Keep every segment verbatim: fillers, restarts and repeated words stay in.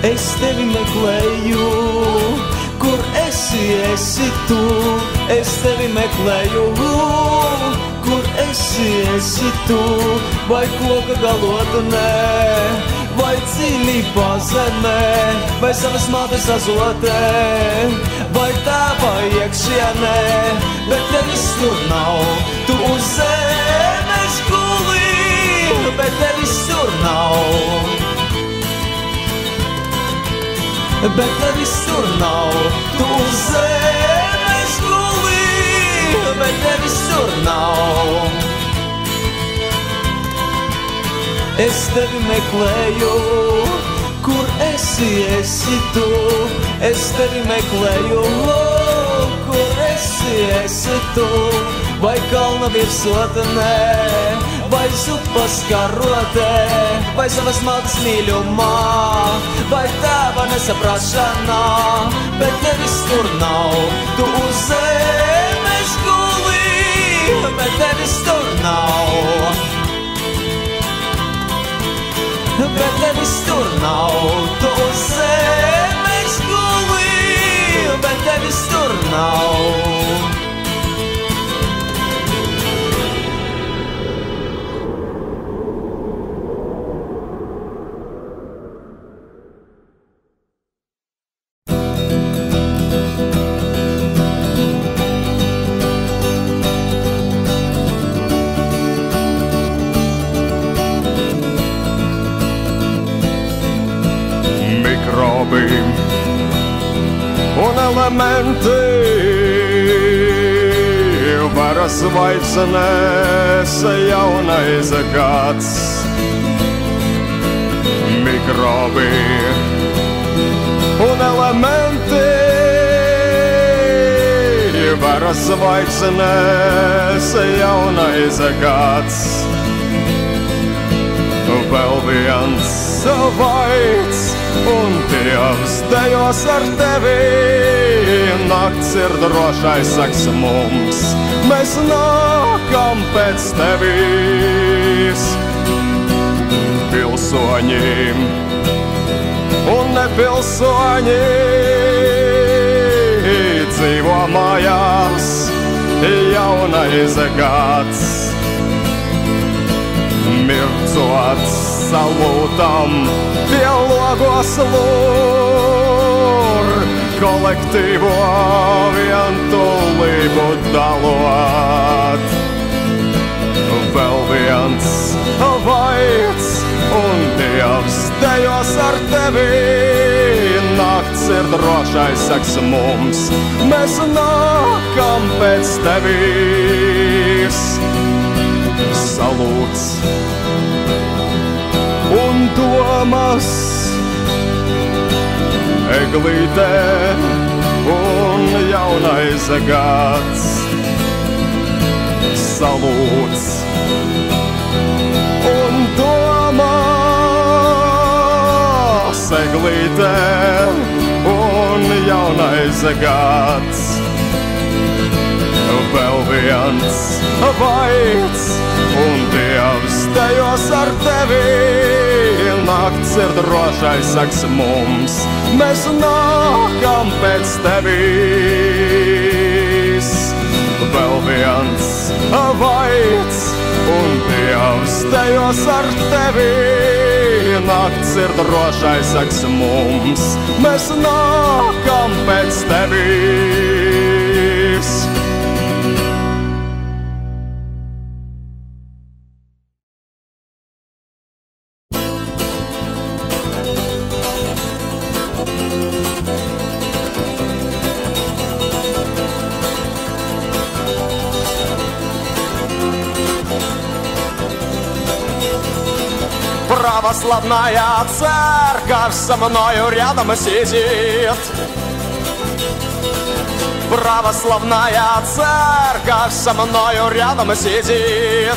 Es tevi meklēju, kur esi, esi tu. Es tevi meklēju, kur esi, esi tu. Vai koka galotnē, vai dziļi pazemē, vai savas mātes azotē, vai tava iekšienē, bet tevis tur nav. Tu uz zemes guli, bet tevis tur nav. Bet tevis tur nav. Tu uz zemes guli, bet tevis tur nav. Es tevi meklēju, kur esi, esi tu. Es tevi meklēju, kur esi, esi tu. Vai kalna virsotnē, vai zupas karotē, vai savas mātes mīļumā, vai tēva nesaprašanā, bet tevis tur nav. Tu uz zemes guli, bet tevis tur nav. Bet tevis tur nav. Tu uz zemes guli, bet tevis tur nav. Un elementi varas vaicinēs jaunais gads. Mikrobi un elementi varas vaicinēs jaunais gads. Vēl viens vaids un Dievs dejos ar tevi. Nakts ir drošais, saks mums, mēs nākam pēc tevis. Pilsoņi un nepilsoņi dzīvo mājās, jaunais gads. Mircot salūtam, pie logos lūr, kolektīvo vientulību dalot. Vēl viens vaids un Dievs dejos ar tevi. Nakts ir drošais, saks mums, mēs nākam pēc tevis. Salūts un domas eglītē un jaunais gads. Salūts un domas eglītē un jaunais gads. Vēl viens vaids un Dievs dejos ar tevi. Nakts ir drošais, saks mums, mēs nākam pēc tevis. Vēl viens vaids un Dievs dejos ar tevi. Nakts ir drošais, saks mums, mēs nākam pēc tevis. Православная церковь со мною рядом сидит. Православная церковь со мною рядом сидит.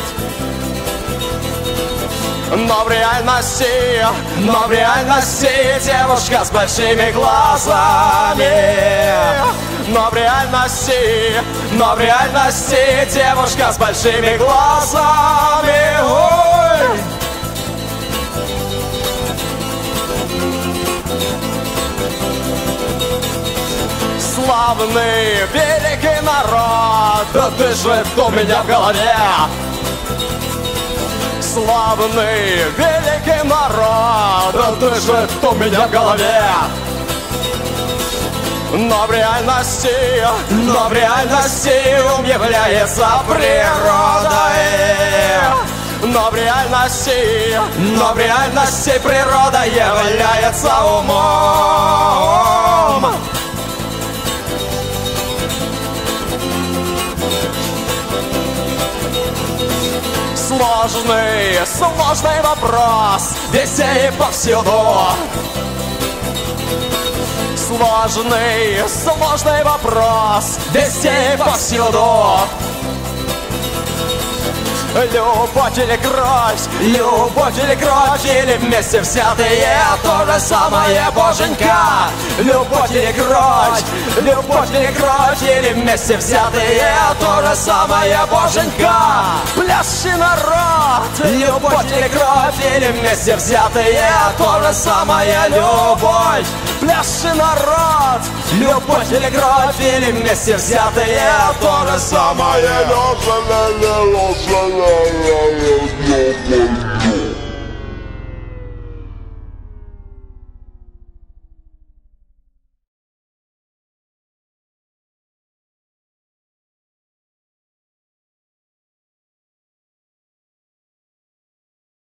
Но в реальности, но в реальности девушка с большими глазами. Но в реальности, но в реальности девушка с большими глазами. Ой! Славный, великий народ, да дышит у меня в голове. Славный, великий народ, да дышит у меня в голове. Но в реальности, но в реальности ум является природой. Но в реальности, но в реальности природа является умом. Сложный, сложный вопрос везде и повсюду. Сложный, сложный вопрос везде и повсюду. Любовь или кровь, любовь или кровь, или вместе взятые то же самое, боженька. Любовь или кровь, любовь или кровь, или вместе взятые то же самое, боженька. Пляши, народ, любовь или кровь, или вместе взятые то же самое, любовь. Пляши, народ, любовь или кровь, или вместе взятые то же самое, любовь.